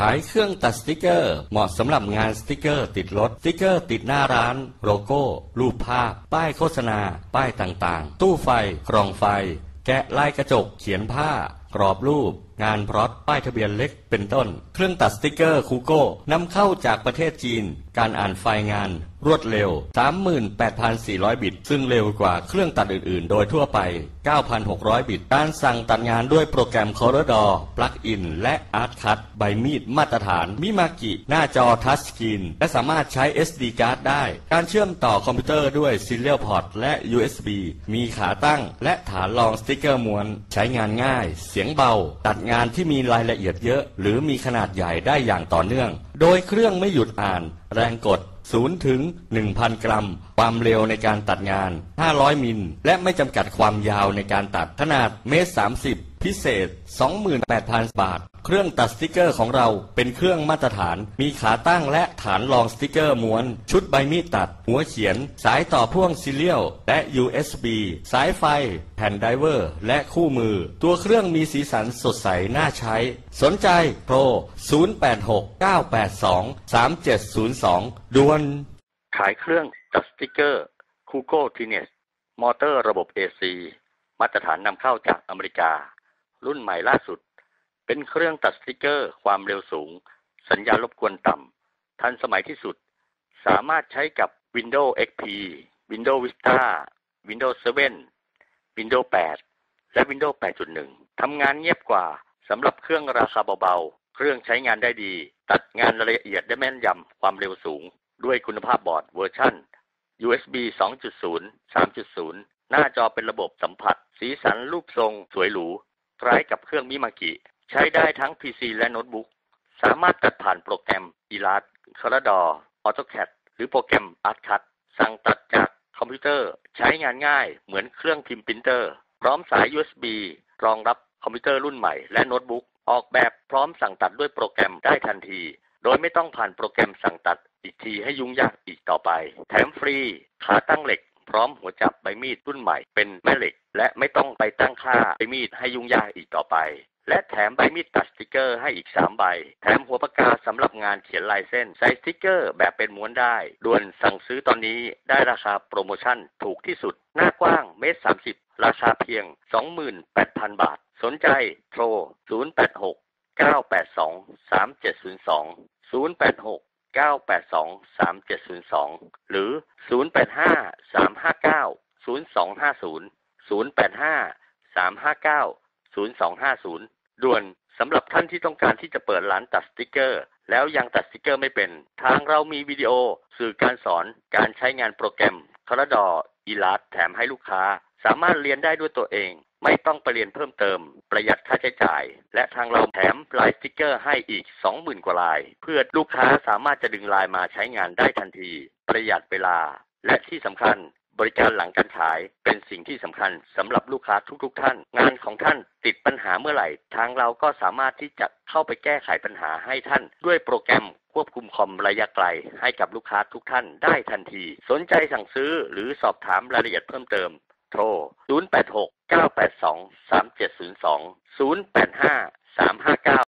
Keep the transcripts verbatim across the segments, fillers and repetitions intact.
ายเครื่องตัดสติกเกอร์เหมาะสำหรับงานสติกเกอร์ติดรถสติกเกอร์ติดหน้าร้านโลโก้รูปภาพป้ายโฆษณาป้ายต่างๆตู้ไฟกล่องไฟแกะลายกระจกเขียนผ้ากรอบรูปงานพร็อตป้ายทะเบียนเล็กเป็นต้นเครื่องตัดสติกเกอร์คูโก้นำเข้าจากประเทศจีนการอ่านไฟล์งานรวดเร็ว สามหมื่นแปดพันสี่ร้อย บิตซึ่งเร็วกว่าเครื่องตัดอื่นๆโดยทั่วไป เก้าพันหกร้อย บิตการสั่งตัดงานด้วยโปรแกรม Corridor Plug-in และ ArtCut ใบมีดมาตรฐานมิมากิหน้าจอทัชสกรีนและสามารถใช้ เอส ดี Card ได้การเชื่อมต่อคอมพิวเตอร์ด้วย Serial Port และ ยู เอส บี มีขาตั้งและฐานรองสติกเกอร์ม้วนใช้งานง่ายเสียงเบาตัดงานที่มีรายละเอียดเยอะหรือมีขนาดใหญ่ได้อย่างต่อเนื่องโดยเครื่องไม่หยุดอ่านแรงกดศูนย์ถึงหนึ่งพัน กรัมความเร็วในการตัดงานห้าร้อยมิลและไม่จำกัดความยาวในการตัดขนาดเมตรสามสิบพิเศษ สองหมื่นแปดพัน บาทเครื่องตัดสติกเกอร์ของเราเป็นเครื่องมาตรฐานมีขาตั้งและฐานรองสติกเกอร์ม้วนชุดใบมีดตัดหัวเขียนสายต่อพ่วงซีเรียลและ ยู เอส บี สายไฟแผ่นไดเวอร์และคู่มือตัวเครื่องมีสีสันสดใสน่าใช้สนใจโทรศูนย์ แปด หก เก้า แปด สอง สาม เจ็ด ศูนย์ สองด่วนขายเครื่องตัดสติกเกอร์คูโก้ทีเนสมอเตอร์ระบบ เอ ซี มาตรฐานนำเข้าจากอเมริการุ่นใหม่ล่าสุดเป็นเครื่องตัดสติกเกอร์ความเร็วสูงสัญญาณรบกวนต่ำทันสมัยที่สุดสามารถใช้กับ Windows เอ็กซ์ พี Windows Vista Windows เซเว่น Windows แปด และ Windows แปดจุดหนึ่ง ทำงานเงียบกว่าสำหรับเครื่องราคาเบาๆเครื่องใช้งานได้ดีตัดงานละเอียดได้แม่นยำความเร็วสูงด้วยคุณภาพบอร์ดเวอร์ชัน ยู เอส บี สองจุดศูนย์ สามจุดศูนย์ หน้าจอเป็นระบบสัมผัสสีสันรูปทรงสวยหรูคล้ายกับเครื่องมิมากิใช้ได้ทั้ง พี ซี และโน้ตบุ๊กสามารถตัดผ่านโปรแกรม Illustrator Corridor AutoCAD หรือโปรแกรม ArtCut สั่งตัดจากคอมพิวเตอร์ใช้งานง่ายเหมือนเครื่องพิมพ์ปรินเตอร์พร้อมสาย ยู เอส บี รองรับคอมพิวเตอร์รุ่นใหม่และโน้ตบุ๊กออกแบบพร้อมสั่งตัดด้วยโปรแกรมได้ทันทีโดยไม่ต้องผ่านโปรแกรมสั่งตัดอีกทีให้ยุ่งยากอีกต่อไปแถมฟรีขาตั้งเหล็กพร้อมหัวจับใบมีดรุ่นใหม่เป็นแม่เหล็กและไม่ต้องไปตั้งค่าใบมีดให้ยุ่งยากอีกต่อไปและแถมใบมีดตัดสติกเกอร์ให้อีกสามใบแถมหัวปากกาสำหรับงานเขียนลายเส้นใส่สติกเกอร์แบบเป็นม้วนได้ด่วนสั่งซื้อตอนนี้ได้ราคาโปรโมชั่นถูกที่สุดหน้ากว้างเมตรสามสิบราคาเพียง สองหมื่นแปดพัน บาทสนใจโทรศูนย์ แปด หก เก้า แปด สอง สาม เจ็ด ศูนย์ สอง ศูนย์ แปด หก เก้า แปด สอง สาม เจ็ด ศูนย์ สองหรือศูนย์ แปด ห้า สาม ห้า เก้า ศูนย์ สอง ห้า ศูนย์ ศูนย์ แปด ห้า สาม ห้า เก้า ศูนย์ สอง ห้า ศูนย์ด่วนสำหรับท่านที่ต้องการที่จะเปิดร้านตัดสติกเกอร์แล้วยังตัดสติกเกอร์ไม่เป็นทางเรามีวิดีโอสื่อการสอนการใช้งานโปรแกรม Corridor Illustrator แถมให้ลูกค้าสามารถเรียนได้ด้วยตัวเองไม่ต้องไปเรียนเพิ่มเติมประหยัดค่าใช้จ่ายและทางเราแถมลายสติกเกอร์ให้อีก สองหมื่น กว่าลายเพื่อลูกค้าสามารถจะดึงลายมาใช้งานได้ทันทีประหยัดเวลาและที่สำคัญบริการหลังการขายเป็นสิ่งที่สำคัญสำหรับลูกค้าทุกๆท่านงานของท่านติดปัญหาเมื่อไหร่ทางเราก็สามารถที่จะเข้าไปแก้ไขปัญหาให้ท่านด้วยโปรแกรมควบคุมคอมระยะไกลให้กับลูกค้าทุกท่านได้ทันทีสนใจสั่งซื้อหรือสอบถามรายละเอียดเพิ่มเติมโทรศูนย์ แปด หก เก้า แปด สอง สาม เจ็ด ศูนย์ สอง ศูนย์ แปด ห้า สาม ห้า เก้า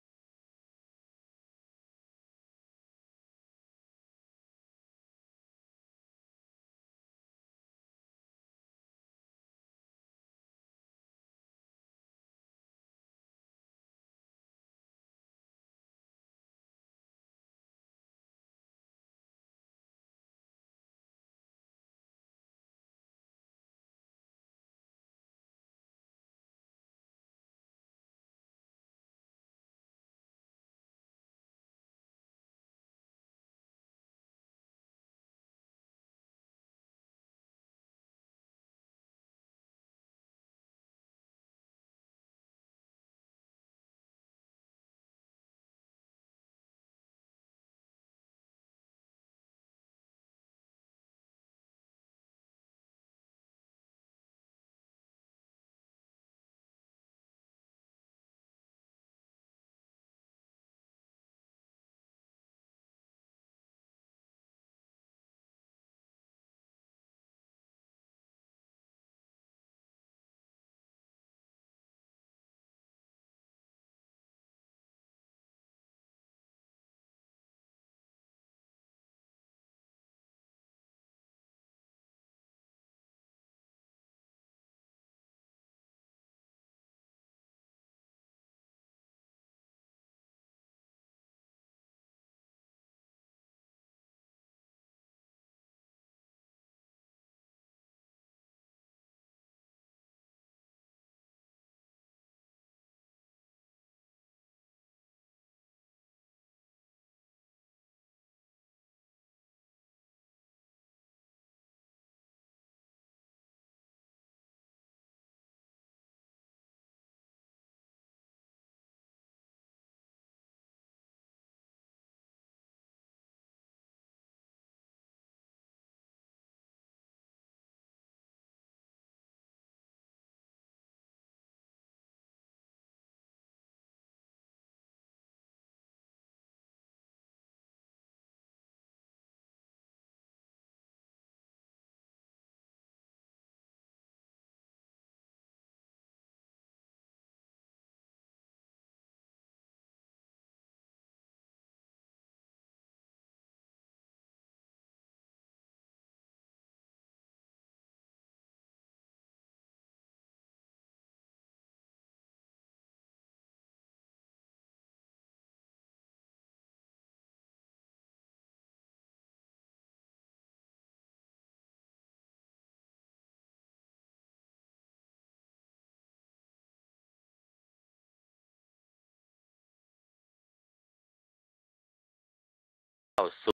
สู่